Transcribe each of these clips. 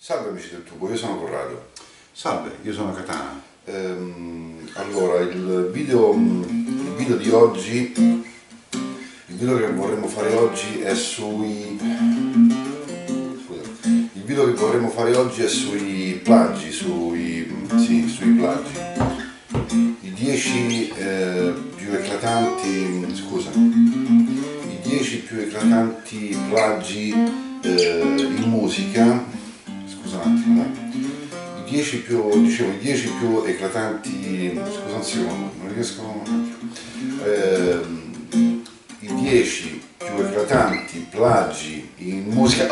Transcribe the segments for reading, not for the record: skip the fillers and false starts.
Salve amici del tubo, io sono Corrado. Salve, io sono Katana. Allora, il video di oggi, il video che vorremmo fare oggi è sui... Scusate, il video che vorremmo fare oggi è sui plagi, sui plagi. I 10 più eclatanti, i 10 più eclatanti plagi in musica. Scusa un attimo, i 10 più eclatanti, scusa un secondo, non riesco, i 10 più eclatanti plagi in musica.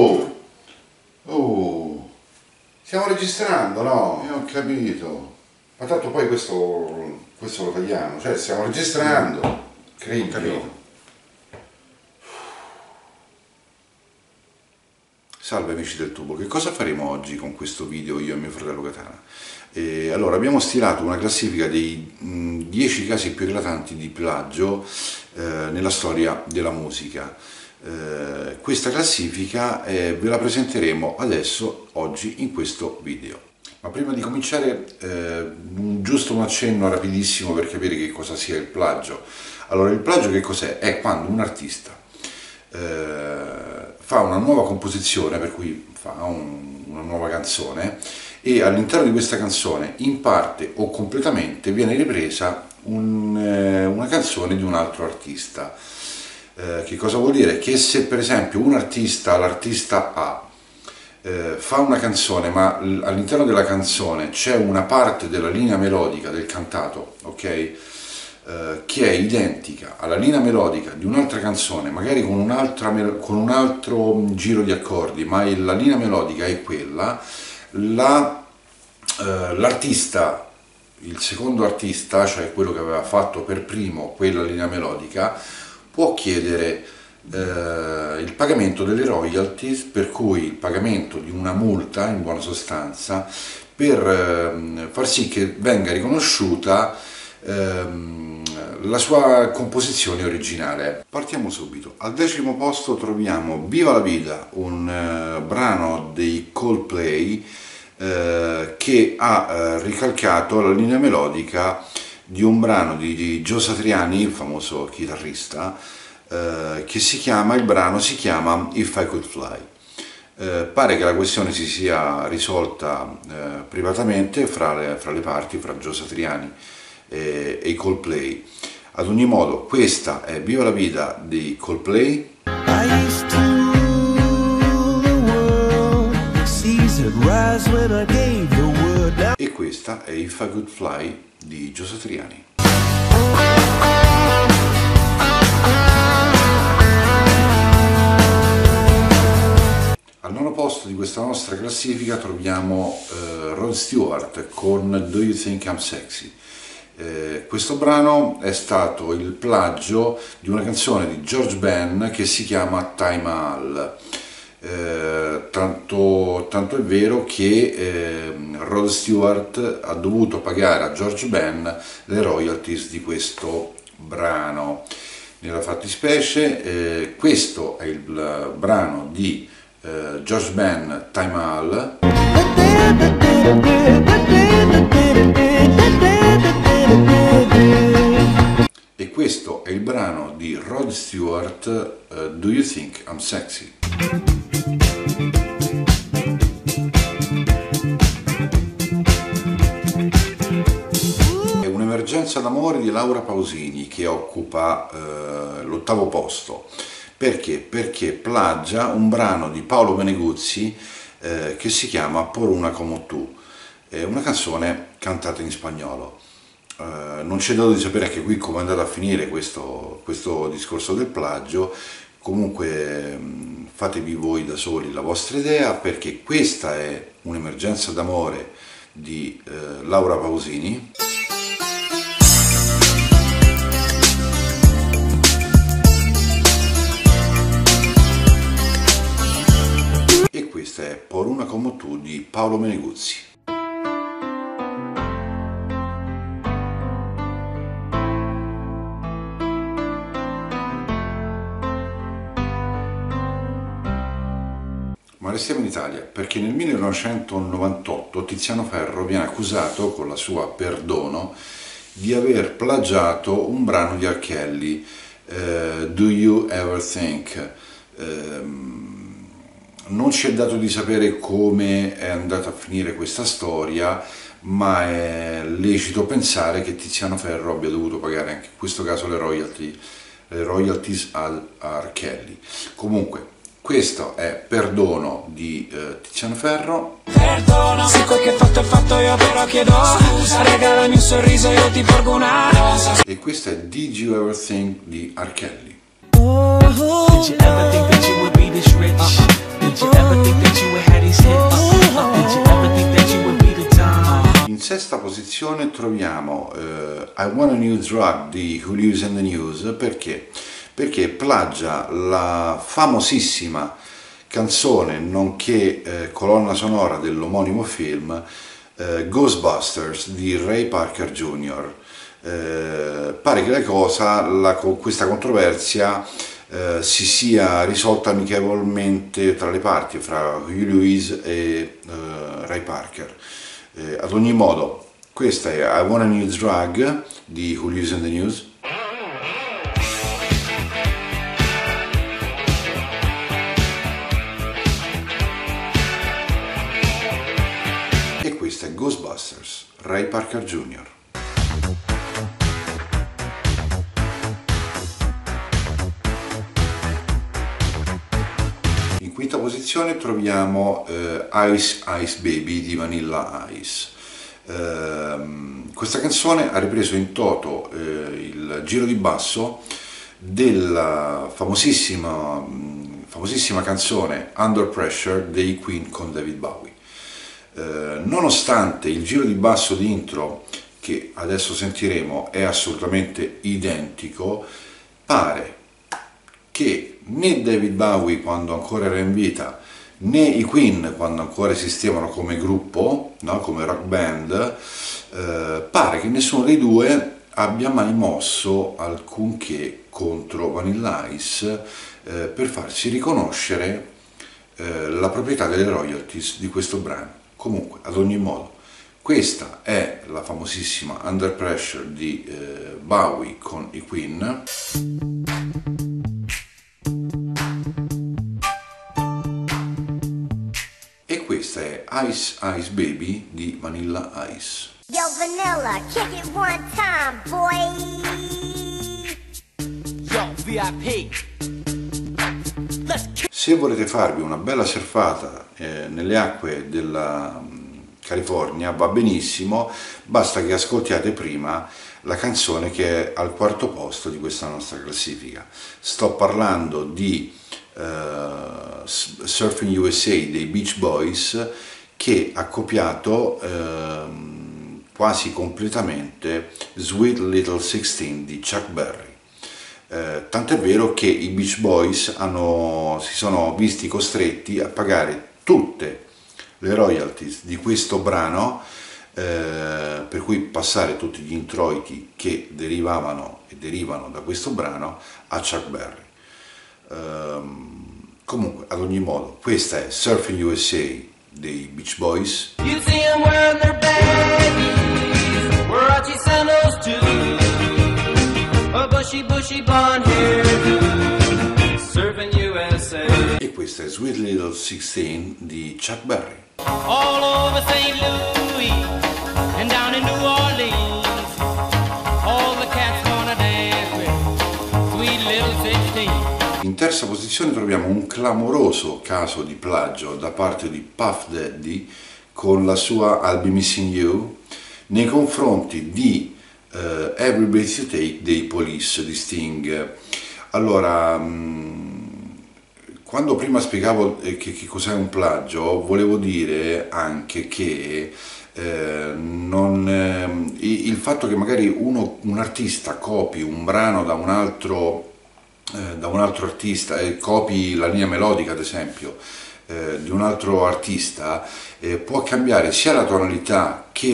Stiamo registrando, no? Ho capito. Ma tanto poi questo lo tagliamo, cioè stiamo registrando, credo. Salve amici del tubo, che cosa faremo oggi con questo video io e mio fratello Katana? Allora, abbiamo stilato una classifica dei 10 casi più eclatanti di plagio nella storia della musica. Questa classifica ve la presenteremo adesso, oggi, in questo video. Ma prima di cominciare, giusto un accenno rapidissimo per capire che cosa sia il plagio. Allora, il plagio che cos'è? È quando un artista fa una nuova composizione, per cui fa una nuova canzone, e all'interno di questa canzone, in parte o completamente, viene ripresa una canzone di un altro artista. Che cosa vuol dire? Che se per esempio l'artista A fa una canzone, ma all'interno della canzone c'è una parte della linea melodica del cantato, ok? Che è identica alla linea melodica di un'altra canzone, magari con un altro giro di accordi, ma la linea melodica è quella, l'artista, il secondo artista, cioè quello che aveva fatto per primo quella linea melodica, può chiedere il pagamento delle royalties, per cui il pagamento di una multa, in buona sostanza, per far sì che venga riconosciuta la sua composizione originale. Partiamo subito. Al 10° posto troviamo Viva la Vida, un brano dei Coldplay che ha ricalcato la linea melodica di un brano di Joe Satriani, il famoso chitarrista, che il brano si chiama If I Could Fly. Pare che la questione si sia risolta privatamente fra le parti, fra Joe Satriani e i Coldplay. Ad ogni modo, questa è Viva la Vida dei Coldplay. E questa è If I Could Fly di Joe Satriani. Al 9° posto di questa nostra classifica troviamo Rod Stewart con Do You Think I'm Sexy? Questo brano è stato il plagio di una canzone di George Ben che si chiama Taj Mahal. Tanto è vero che Rod Stewart ha dovuto pagare a George Ben le royalties di questo brano. Nella fattispecie questo è il brano di George Ben, Taj Mahal, e questo è il brano di Rod Stewart, Do You Think I'm Sexy? È un'emergenza d'amore di Laura Pausini che occupa l'8° posto. Perché? Perché plagia un brano di Paolo Meneguzzi che si chiama Por una como tu, è una canzone cantata in spagnolo. Non c'è dato di sapere anche qui come è andato a finire questo discorso del plagio. Comunque fatevi voi da soli la vostra idea, perché questa è un'emergenza d'amore di Laura Pausini. E questa è Por una como tu di Paolo Meneguzzi. restiamo in Italia, perché nel 1998 Tiziano Ferro viene accusato, con la sua Perdono, di aver plagiato un brano di R. Kelly, Do You Ever Think? Non ci è dato di sapere come è andata a finire questa storia, ma è lecito pensare che Tiziano Ferro abbia dovuto pagare anche in questo caso le royalties al R. Kelly. Comunque, questo è Perdono di Tiziano Ferro. Perdono, se quel che fatto è fatto, io però chiedo scusa, regalami un sorriso, io ti porgo una rosa. E questo è Did You Ever Think di R. Kelly. Did you ever think that you would be this rich? Did you ever think that you would have these hits? Did you ever think that you would be the Don? In sesta posizione troviamo I Want a New Drug di Who Lives in the News. Perché? Perché plagia la famosissima canzone nonché colonna sonora dell'omonimo film Ghostbusters di Ray Parker Jr. Pare che questa controversia si sia risolta amichevolmente tra le parti, fra Huey Lewis e Ray Parker. Ad ogni modo, questa è I Want a New Drug di Who Lives in the News. E questa è Ghostbusters, Ray Parker Jr. In quinta posizione troviamo Ice Ice Baby di Vanilla Ice. Questa canzone ha ripreso in toto il giro di basso della famosissima canzone Under Pressure dei Queen con David Bowie. Nonostante il giro di basso di intro, che adesso sentiremo, è assolutamente identico, pare che né David Bowie, quando ancora era in vita, né i Queen, quando ancora esistevano come gruppo, no, come rock band, pare che nessuno dei due abbia mai mosso alcunché contro Vanilla Ice per farsi riconoscere la proprietà delle royalties di questo brano. Comunque, ad ogni modo, questa è la famosissima Under Pressure di Bowie con i Queen. E questa è Ice Ice Baby di Vanilla Ice. Yo, Vanilla, kick it one time, boy. Yo, VIP. Se volete farvi una bella surfata nelle acque della California, va benissimo, basta che ascoltiate prima la canzone che è al quarto posto di questa nostra classifica. Sto parlando di Surfing USA dei Beach Boys, che ha copiato quasi completamente Sweet Little 16 di Chuck Berry. Tant'è vero che i Beach Boys si sono visti costretti a pagare tutte le royalties di questo brano, per cui passare tutti gli introiti che derivano e derivano da questo brano a Chuck Berry. Comunque, ad ogni modo, questa è Surfing USA dei Beach Boys. You see them wearing their baggies, Warachi sandals too, a bushy blonde hairdo, surfing USA. E questa è Sweet Little 16 di Chuck Berry. All over St. Louis and down in New Orleans, all the cats wanna dance with Sweet Little 16. In terza posizione troviamo un clamoroso caso di plagio da parte di Puff Daddy con la sua I'll Be Missing You nei confronti di Every Breath You Take dei Police di Sting. Allora, quando prima spiegavo che cos'è un plagio, volevo dire anche che il fatto che magari un artista copi un brano da un altro artista e copi la linea melodica, ad esempio, di un altro artista, può cambiare sia la tonalità che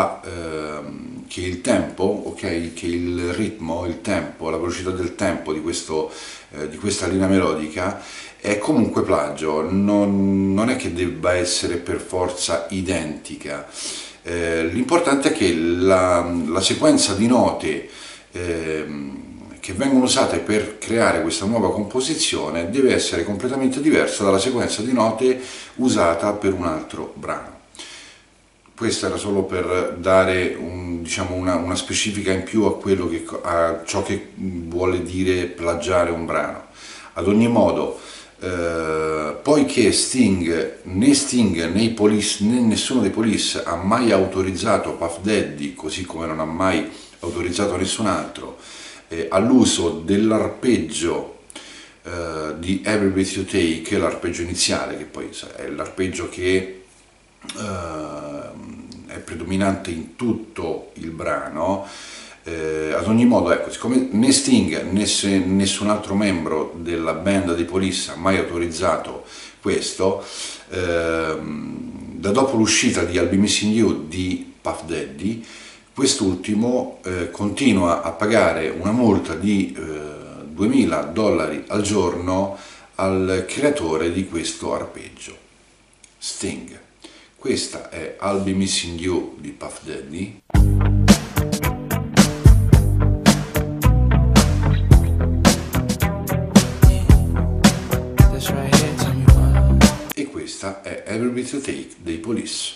il tempo, ok, che il ritmo, il tempo, la velocità del tempo di questa linea melodica, è comunque plagio, non è che debba essere per forza identica. L'importante è che la sequenza di note che vengono usate per creare questa nuova composizione deve essere completamente diversa dalla sequenza di note usata per un altro brano. Questo era solo per dare una specifica in più a ciò che vuole dire plagiare un brano. Ad ogni modo, poiché né Sting né i Police né nessuno dei Police ha mai autorizzato Puff Daddy, così come non ha mai autorizzato nessun altro, all'uso dell'arpeggio di Every Breath You Take, l'arpeggio iniziale, che poi è l'arpeggio che è predominante in tutto il brano. Ad ogni modo, ecco, siccome né Sting né nessun altro membro della band dei Police ha mai autorizzato questo, da dopo l'uscita di I'll Be Missing You di Puff Daddy, quest'ultimo continua a pagare una multa di $2000 al giorno al creatore di questo arpeggio, Sting. Questa è I'll Be Missing You di Puff Daddy. E questa è Every Breath You Take dei Police.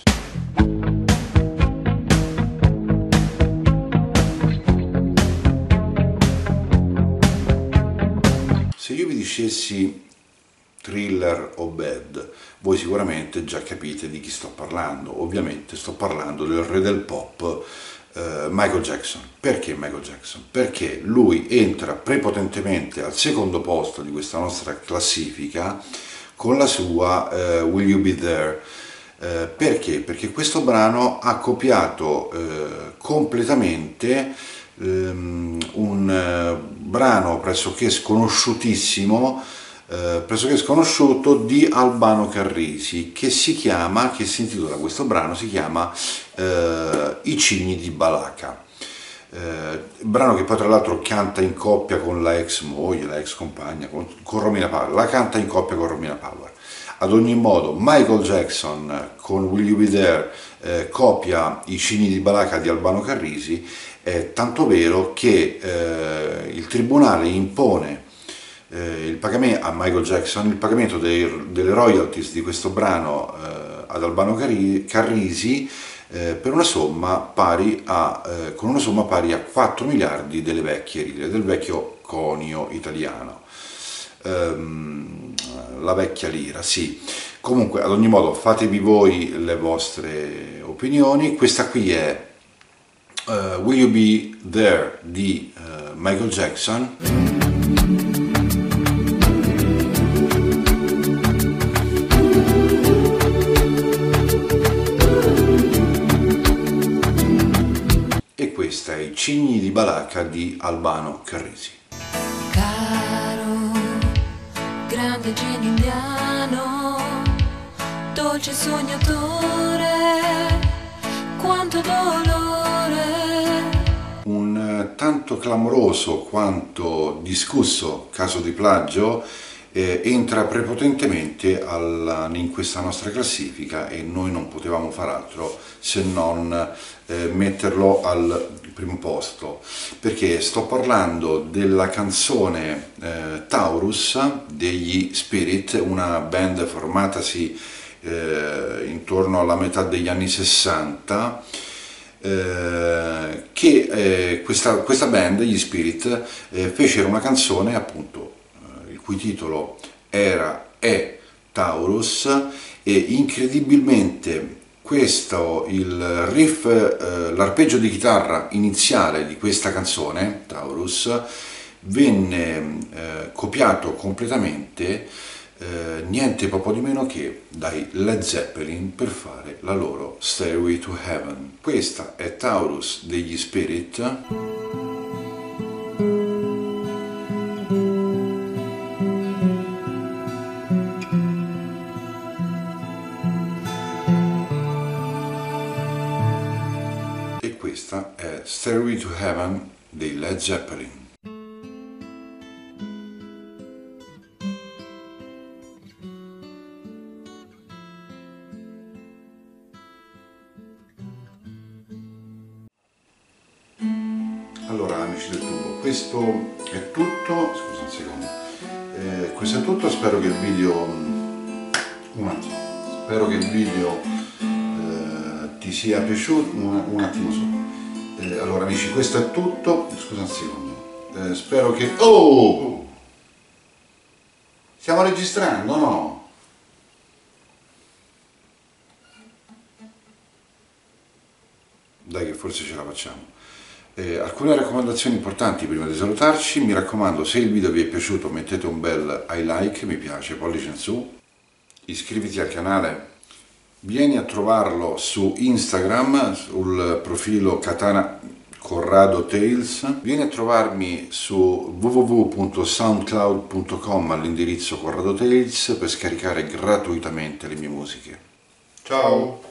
Se io vi dicessi Thriller o Bad, voi sicuramente già capite di chi sto parlando. Ovviamente sto parlando del re del pop, Michael Jackson. Perché Michael Jackson? Perché lui entra prepotentemente al secondo posto di questa nostra classifica con la sua Will You Be There. Perché? Perché questo brano ha copiato completamente un brano pressoché sconosciutissimo, pressoché sconosciuto, di Albano Carrisi, che si intitola, questo brano si chiama I cigni di Balaka, brano che poi tra l'altro canta in coppia con la ex moglie, la ex compagna, con Romina Power, la canta in coppia con Romina Power. Ad ogni modo, Michael Jackson con Will You Be There copia I cigni di Balaka di Albano Carrisi, tanto vero che il tribunale impone a Michael Jackson il pagamento delle royalties di questo brano ad Albano Carrisi con una somma pari a 4 miliardi delle vecchie lire, del vecchio conio italiano, la vecchia lira, sì. Comunque, ad ogni modo, fatevi voi le vostre opinioni. Questa qui è Will You Be There di Michael Jackson. E questa è I cigni di Balaka di Albano Carrisi. Caro, grande genio indiano, dolce sognatore, quanto dolore. Un tanto clamoroso quanto discusso caso di plagio entra prepotentemente in questa nostra classifica, e noi non potevamo far altro se non metterlo al primo posto, perché sto parlando della canzone Taurus degli Spirit, una band formatasi intorno alla metà degli anni 60, che questa band, gli Spirit, fecero una canzone, appunto, il cui titolo è Taurus, e incredibilmente il riff, l'arpeggio di chitarra iniziale di questa canzone, Taurus, venne copiato completamente, niente poco di meno che dai Led Zeppelin, per fare la loro Stairway to Heaven. Questa è Taurus degli Spirit. E questa è Stairway to Heaven dei Led Zeppelin. Allora amici del tubo, questo è tutto, scusa un secondo, questo è tutto, spero che il video, un attimo, spero che il video ti sia piaciuto, un attimo solo. Allora amici, questo è tutto, scusa un secondo, spero che... Oh! Stiamo registrando, no? Dai che forse ce la facciamo. Alcune raccomandazioni importanti prima di salutarci. Mi raccomando, se il video vi è piaciuto mettete un bel I like, mi piace, pollice in su, iscriviti al canale, vieni a trovarlo su Instagram sul profilo Katana Corrado Tales, vieni a trovarmi su www.soundcloud.com all'indirizzo Corrado Tales per scaricare gratuitamente le mie musiche. Ciao!